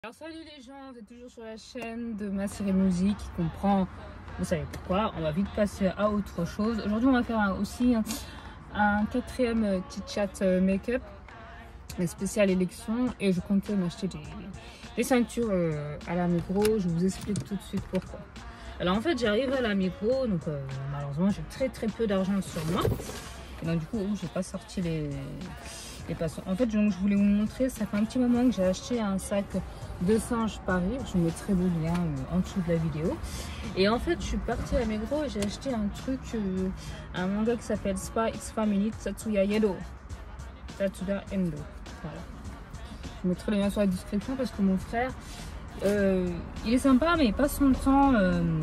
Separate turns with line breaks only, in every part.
Alors salut les gens, vous êtes toujours sur la chaîne de ma série musique qui comprend, vous savez pourquoi, on va vite passer à autre chose. Aujourd'hui on va faire aussi un quatrième petit chat make-up, spécial élection, et je comptais m'acheter des ceintures à la Migros. Je vous explique tout de suite pourquoi. Alors en fait j'arrive à la Migros, donc malheureusement j'ai très peu d'argent sur moi, et donc du coup j'ai pas sorti les passants. En fait donc, je voulais vous montrer, ça fait un petit moment que j'ai acheté un sac de singe Paris, je vous mettrai le lien en dessous de la vidéo. Et en fait je suis partie à Migros et j'ai acheté un truc, un manga qui s'appelle Spy X Family Tatsuya Endo. Voilà, je mettrai le lien sur la description parce que mon frère il est sympa mais il passe son temps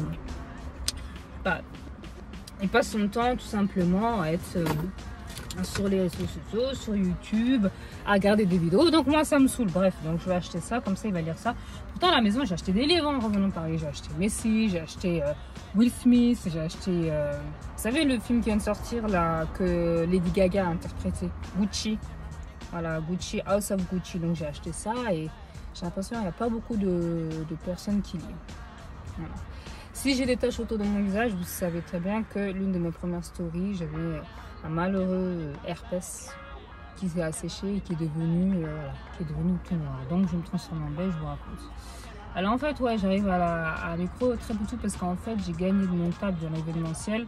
il passe son temps tout simplement à être sur les réseaux sociaux, sur YouTube, à regarder des vidéos. Donc moi ça me saoule. Bref, donc je vais acheter ça, comme ça il va lire ça. Pourtant à la maison j'ai acheté des livres en revenant de Paris. J'ai acheté Messi, j'ai acheté Will Smith, j'ai acheté vous savez le film qui vient de sortir là, que Lady Gaga a interprété, Gucci. Voilà, Gucci, House of Gucci. Donc j'ai acheté ça et j'ai l'impression qu'il n'y a pas beaucoup de personnes qui lisent. Voilà. Si j'ai des taches autour de mon visage, vous savez très bien que l'une de mes premières stories, j'avais un malheureux herpès qui s'est asséché et qui est devenu tout noir. Donc je me transforme en beige, je vous raconte. Alors en fait, ouais, j'arrive à la Migros très peu tout parce qu'en fait, j'ai gagné de mon table dans l'événementiel.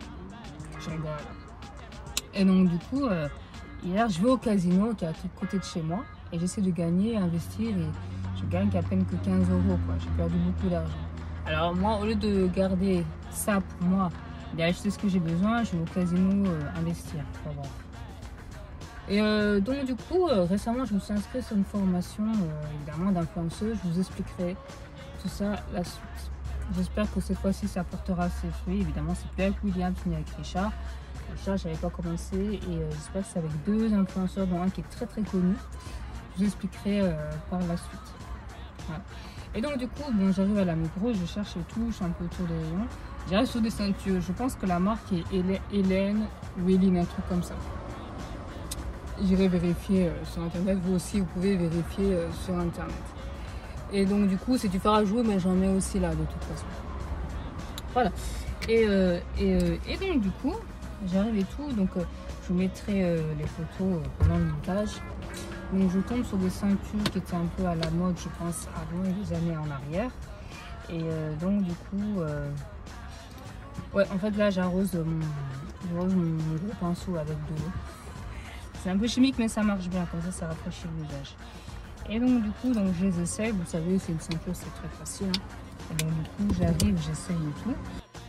Et donc du coup, hier, je vais au casino qui est à côté de chez moi et j'essaie de gagner, investir et je gagne qu'à peine que 15 €, quoi. J'ai perdu beaucoup d'argent. Alors moi, au lieu de garder ça pour moi, d'acheter ce que j'ai besoin, je vais au casino investir. Enfin, bon. Et donc du coup, récemment, je me suis inscrite sur une formation, évidemment, d'influenceuse. Je vous expliquerai tout ça la suite. J'espère que cette fois-ci, ça portera ses fruits. Évidemment, c'est plus avec William ni avec Richard. Richard, j'avais pas commencé et j'espère que c'est avec deux influenceurs, dont un qui est très connu. Je vous expliquerai par la suite. Voilà. Et donc du coup, bon, j'arrive à la Migros, je cherche et tout, je suis un peu autour des rayons. J'arrive sur des ceintures, je pense que la marque est Hélène ou Hélène, un truc comme ça. J'irai vérifier sur internet, vous aussi vous pouvez vérifier sur internet. Et donc du coup, c'est du fer à jouer, mais j'en mets aussi là de toute façon. Voilà. Et donc du coup, j'arrive et tout, donc je vous mettrai les photos pendant le montage. Donc je tombe sur des ceintures qui étaient un peu à la mode, je pense, avant des années en arrière. Et donc du coup, ouais, en fait là j'arrose mon gros pinceau avec de l'eau. C'est un peu chimique mais ça marche bien, comme ça rafraîchit le visage. Et donc du coup, donc, je les essaye, vous savez c'est une ceinture, c'est très facile. Hein. Et donc du coup j'arrive, j'essaye et tout.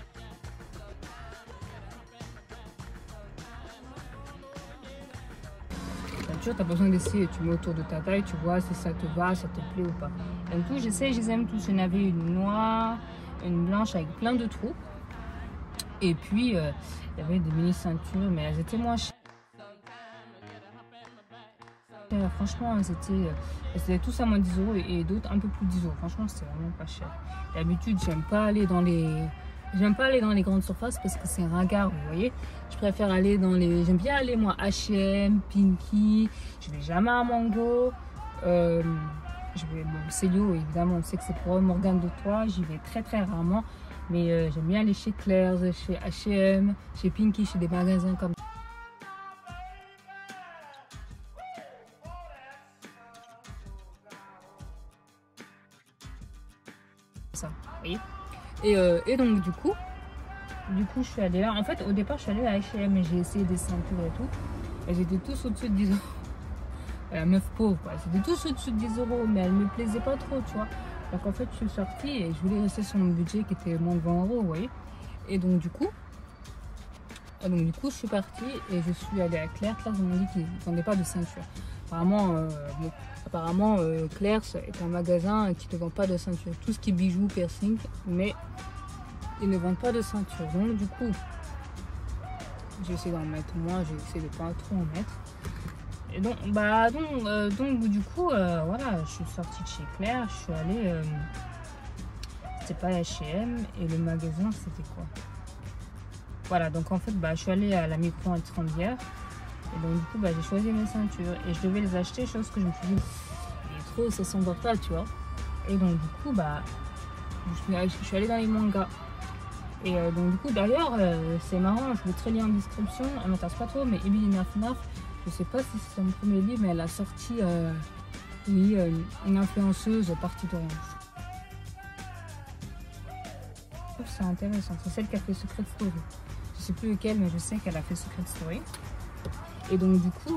Tu as besoin d'essayer, tu mets autour de ta taille, tu vois si ça te va, ça te plaît ou pas. Donc tout, j'essaie, je les aime tous. Il y en avait une noire, une blanche avec plein de trous. Et puis, il y avait des mini ceintures, mais elles étaient moins chères. Franchement, elles étaient tous à moins 10 € et d'autres un peu plus de 10 €. Franchement, c'était vraiment pas cher. D'habitude, j'aime pas aller dans les grandes surfaces parce que c'est ringard, vous voyez. Je préfère aller dans les... J'aime bien aller, moi, H&M, Pinky. Je vais jamais à Mango. Je vais... Bon, Célio, évidemment, on sait que c'est pour Morgane de Toi. J'y vais très rarement. Mais j'aime bien aller chez Claire's, chez H&M, chez Pinky, chez des magasins comme ça. Vous voyez. Et donc du coup je suis allée là. En fait au départ je suis allée à H&M et j'ai essayé des ceintures et tout. Et j'étais tous au-dessus de 10 €. La meuf pauvre quoi. C'était tous au-dessus de 10 € mais elle me plaisait pas trop, tu vois. Donc en fait je suis sortie et je voulais rester sur mon budget qui était moins de 20 €, vous voyez. Et donc du coup je suis partie et je suis allée à Claire's. Claire's m'ont dit qu'ils ne vendaient pas de ceinture. Apparemment, Claire's est un magasin qui ne vend pas de ceinture. Tout ce qui est bijoux, piercing, mais ils ne vendent pas de ceinture. Donc du coup, j'ai essayé d'en mettre moins, j'ai essayé de pas trop en mettre. Et donc, donc du coup, voilà, je suis sortie de chez Claire, je suis allée, c'était pas H&M et le magasin c'était quoi? Voilà, donc en fait, je suis allée à la Micro Intermédiaire. Et donc du coup j'ai choisi mes ceintures et je devais les acheter, chose que je me suis dit il est trop, ça s'en va pas, tu vois. Et donc du coup, bah, je suis allée dans les mangas. Et donc du coup, d'ailleurs, c'est marrant, je vais très lire en description, elle m'intéresse pas trop, mais Emily Nafnaf, je sais pas si c'est son premier livre, mais elle a sorti, oui, une influenceuse partie d'Orange. C'est intéressant, c'est celle qui a fait Secret Story. Je sais plus lequel, mais je sais qu'elle a fait Secret Story. Et donc du coup,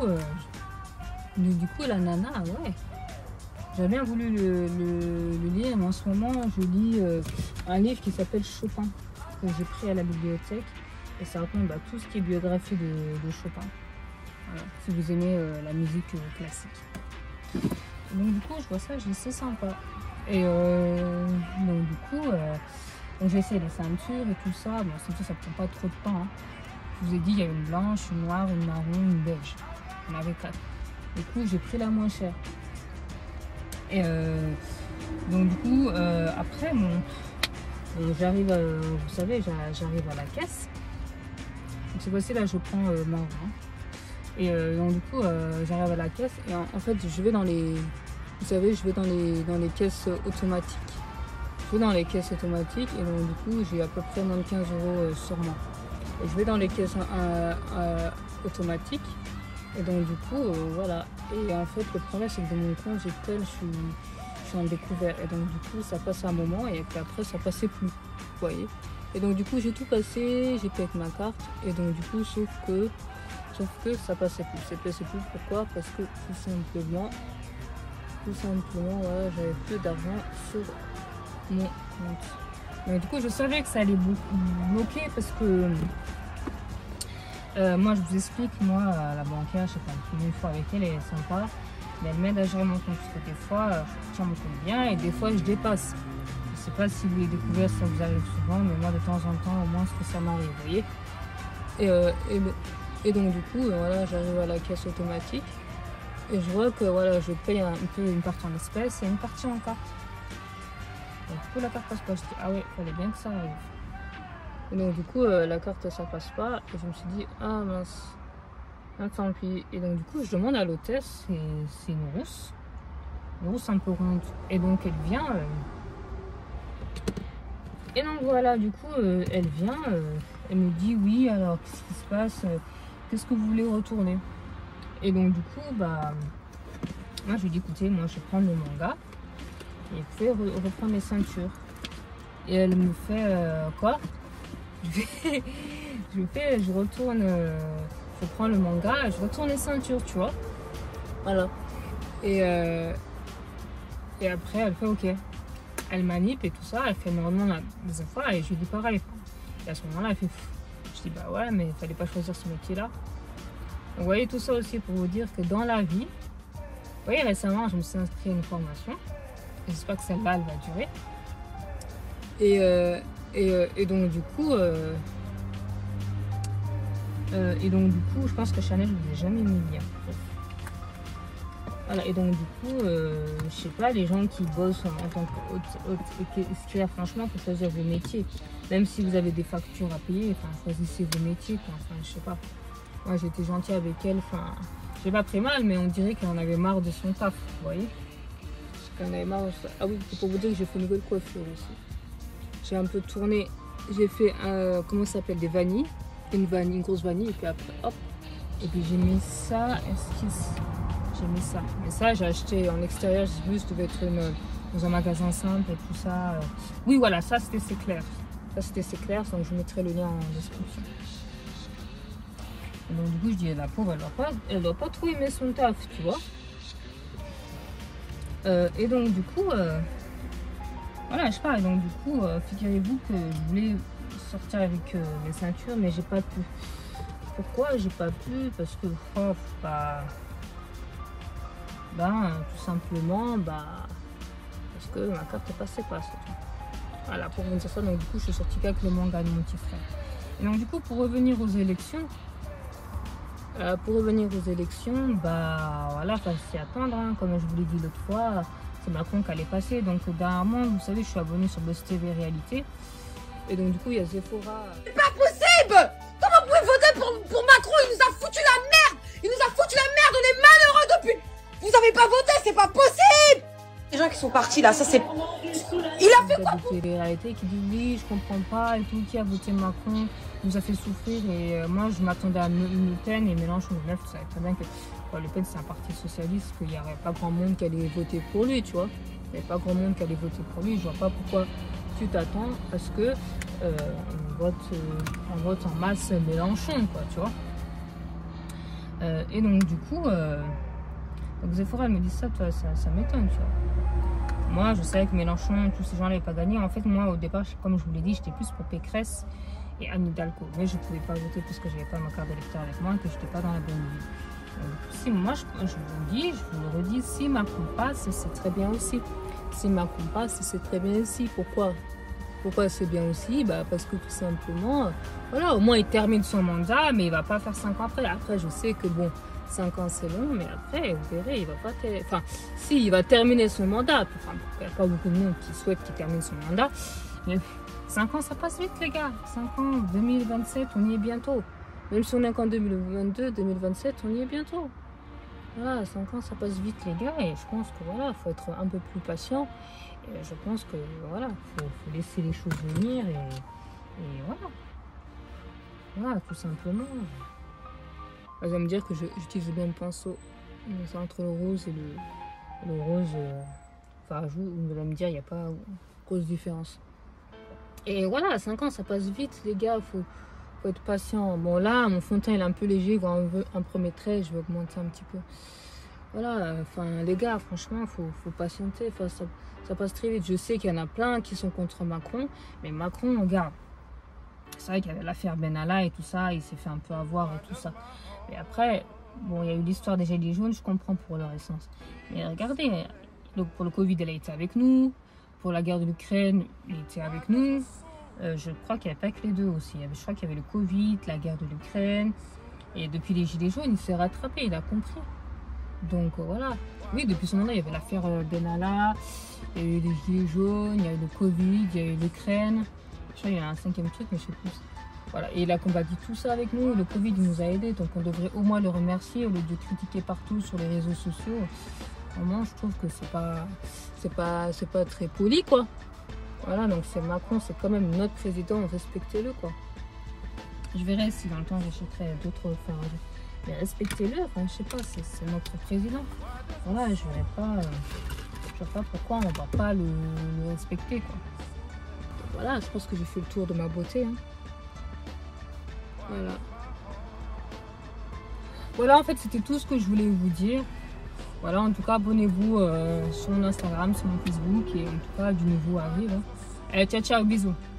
la nana, ouais, j'avais bien voulu le lire, mais en ce moment, je lis un livre qui s'appelle Chopin, que j'ai pris à la bibliothèque. Et ça raconte tout ce qui est biographie de Chopin. Voilà, si vous aimez la musique classique. Et donc du coup, je vois ça, je dis c'est sympa. Et donc du coup, j'ai essayé les ceintures et tout ça. Bon, les ceintures, ça prend pas trop de temps. Hein. Je vous ai dit, il y a une blanche, une noire, une marron, une beige. On avait 4. Du coup, j'ai pris la moins chère. Et donc du coup, après, j'arrive, vous savez, j'arrive à la caisse. Donc cette fois-ci, là, je prends marron. Et donc du coup, j'arrive à la caisse et en fait, je vais dans les, vous savez, je vais dans les caisses automatiques. Je vais dans les caisses automatiques et donc du coup, j'ai à peu près moins de 15 € sur moi. Et je vais dans les caisses automatiques et donc du coup, voilà. Et en fait, le problème, c'est que de mon compte, je suis en découvert et donc du coup, ça passe un moment et puis après, ça passait plus. Vous voyez. Et donc du coup, j'ai tout passé, j'ai payé avec ma carte et donc du coup, sauf que ça passait plus. Ça passait plus. Pourquoi? Parce que tout simplement, voilà, j'avais plus d'argent sur mon compte. Donc du coup, je savais que ça allait bloquer parce que moi, je vous explique, moi, la banquière, je sais pas, une fois avec elle, elle est sympa, mais elle m'aide à gérer mon compte. Parce que des fois, je tiens mon compte bien et des fois, je dépasse. Je sais pas si vous les découvertes, ça vous arrive souvent, mais moi, de temps en temps, au moins, ce que ça m'arrive, vous voyez. Et donc du coup, voilà, j'arrive à la caisse automatique et je vois que voilà, je paye un peu une partie en espèces et une partie en carte. Donc du coup, la carte passe pas. Je dis, ah ouais, il fallait bien que ça arrive. Et donc du coup, la carte ça passe pas et je me suis dit, ah mince, tant pis. Et donc du coup, je demande à l'hôtesse, c'est une rousse un peu ronde. Et donc elle vient. Et donc voilà, du coup, elle vient, elle me dit, oui, alors qu'est-ce qui se passe? Qu'est-ce que vous voulez retourner? Et donc du coup, bah, moi je lui dis, écoutez, moi je vais prendre le manga et vous pouvez reprendre les ceintures. Et elle me fait quoi? Je retourne, je prends le manga, je retourne les ceintures, tu vois. Voilà. Et après elle fait ok. Elle manip et tout ça, elle fait normalement la deuxième fois et je lui dis pareil. Et à ce moment-là, elle fait je dis bah ouais, mais il fallait pas choisir ce métier-là. Donc, vous voyez, tout ça aussi pour vous dire que dans la vie, vous voyez, récemment, je me suis inscrite à une formation. J'espère que celle-là, elle va durer. Et donc, du coup, je pense que Chanel, je ne vous ai jamais mis bien. Voilà, et donc, du coup, je sais pas, les gens qui bossent en tant que franchement, pour choisir vos métiers. Même si vous avez des factures à payer, enfin, choisissez vos métiers, quoi. Enfin, je sais pas. Moi, j'étais gentille avec elle, enfin, j'ai pas pris mal, mais on dirait qu'elle en avait marre de son taf, vous voyez. Qu'elle en avait marre de ça. Ah oui, c'est pour vous dire que j'ai fait une nouvelle coiffure aussi. J'ai un peu tourné, j'ai fait, comment ça s'appelle, des vanilles, une grosse vanille, et puis après, hop, et puis j'ai mis ça, esquisse, j'ai mis ça. Mais ça, j'ai acheté en extérieur, j'ai vu, ça devait être dans un magasin simple et tout ça. Oui, voilà, ça c'était C'est Clair. Ça c'était C'est Clair, donc je mettrai le lien en description. Et donc du coup, je dis, la pauvre, elle doit pas trop aimer son taf, tu vois. Et donc du coup, voilà, je sais pas, et donc du coup, figurez-vous que je voulais sortir avec les ceintures, mais j'ai pas pu. Pourquoi j'ai pas pu? Parce que, tout simplement, parce que ma carte ne passait pas, c'est tout. Voilà, pour vous dire ça, donc du coup, je suis sortie qu'avec le manga de mon petit frère. Et donc du coup, pour revenir aux élections, voilà, voilà, fallait s'y attendre, hein. Comme je vous l'ai dit l'autre fois, c'est Macron qui allait passer. Donc dernièrement, vous savez, je suis abonnée sur Buzz TV Réalité. Et donc du coup, il y a Sephora.
C'est pas possible! Comment vous pouvez voter pour Macron? Il nous a foutu la merde! Il nous a foutu la merde, on est malheureux depuis! Vous avez pas voté, c'est pas possible! Les gens qui sont partis là, ça c'est... Il a fait quoi?
Des télé-réalités qui disent oui, je comprends pas et tout, qui a voté Macron, nous a fait souffrir et moi je m'attendais à Le Pen et Mélenchon. Bref, tu savais très bien que Le Pen c'est un parti socialiste, qu'il n'y aurait pas grand monde qui allait voter pour lui, tu vois. Il n'y avait pas grand monde qui allait voter pour lui, je vois pas pourquoi tu t'attends à ce que on vote en masse Mélenchon, quoi, tu vois. Et donc du coup, donc Zephora elle me dit ça, toi, ça m'étonne, tu vois. Moi, je savais que Mélenchon, tous ces gens-là n'avaient pas gagné. En fait, moi, au départ, comme je vous l'ai dit, j'étais plus pour Pécresse et Anne Hidalgo. Mais je ne pouvais pas voter parce que je n'avais pas ma carte d'électeur avec moi et que je n'étais pas dans la bonne ville. Si moi, je vous dis, je vous le redis, si Macron passe, c'est très bien aussi. Si Macron passe, c'est très bien aussi. Pourquoi c'est bien aussi? Bah, parce que tout simplement, voilà, au moins il termine son mandat, mais il ne va pas faire 5 ans après. Après, je sais que bon, 5 ans c'est long, mais après, vous verrez, il va pas... Enfin, si, il va terminer son mandat. Enfin, il n'y a pas beaucoup de monde qui souhaite qu'il termine son mandat. Mais 5 ans, ça passe vite, les gars. 5 ans, 2027, on y est bientôt. Même si on est qu'en 2022, 2027, on y est bientôt. Voilà, 5 ans, ça passe vite, les gars. Et je pense que voilà, il faut être un peu plus patient. Et je pense que voilà, faut laisser les choses venir et voilà. Voilà, tout simplement. Vous allez me dire que j'utilise bien le pinceau. C'est entre le rose et le rose. Enfin, vous allez me dire, il n'y a pas grosse différence. Et voilà, 5 ans, ça passe vite, les gars. Faut être patient. Bon, là, mon fond de teint, il est un peu léger. Quand on veut un premier trait, je vais augmenter un petit peu. Voilà, enfin, les gars, franchement, faut patienter. Enfin, ça passe très vite. Je sais qu'il y en a plein qui sont contre Macron. Mais Macron, regarde. C'est vrai qu'il y avait l'affaire Benalla et tout ça. Il s'est fait un peu avoir et tout ça. Mais après, bon, il y a eu l'histoire des Gilets jaunes. Je comprends pour leur essence. Mais regardez, donc pour le Covid, elle a été avec nous. Pour la guerre de l'Ukraine, il était avec nous. Je crois qu'il n'y avait pas que les deux aussi. Je crois qu'il y avait le Covid, la guerre de l'Ukraine. Et depuis les Gilets jaunes, il s'est rattrapé. Il a compris. Donc voilà. Oui, depuis ce moment-là, il y avait l'affaire Benalla. Il y a eu les Gilets jaunes, il y a eu le Covid, il y a eu l'Ukraine. Je crois qu'il y a un 5e truc, mais je sais plus. Voilà. Et il a combattu tout ça avec nous. Le Covid, il nous a aidés. Donc on devrait au moins le remercier au lieu de critiquer partout sur les réseaux sociaux. Vraiment, je trouve que c'est pas très poli, quoi. Voilà, donc c'est Macron, c'est quand même notre président, respectez-le, quoi. Je verrai si dans le temps j'achèterai d'autres Ferrari. Mais respectez-le, enfin, je sais pas, c'est notre président. Voilà, je verrai pas pourquoi on va pas le respecter, quoi. Voilà, je pense que j'ai fait le tour de ma beauté, hein. Voilà. Voilà, en fait, c'était tout ce que je voulais vous dire. Voilà, en tout cas, abonnez-vous sur mon Instagram, sur mon Facebook et en tout cas, du nouveau arrive. Hein. Allez, ciao, ciao, bisous.